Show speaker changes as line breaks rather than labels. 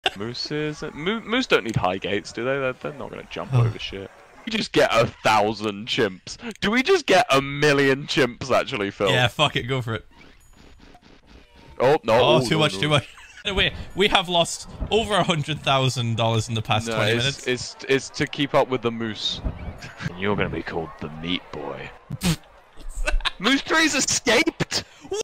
Moose don't need high gates, do they? They're not gonna jump over shit. We just get 1,000 chimps. Do we just get 1,000,000 chimps actually, Phil?
Yeah, fuck it, go for it.
Oh no!
Oh, too much. Wait, we have lost over $100,000 in the past 20 minutes.
It's to keep up with the moose. You're gonna be called the meat boy. Moose tree's escaped!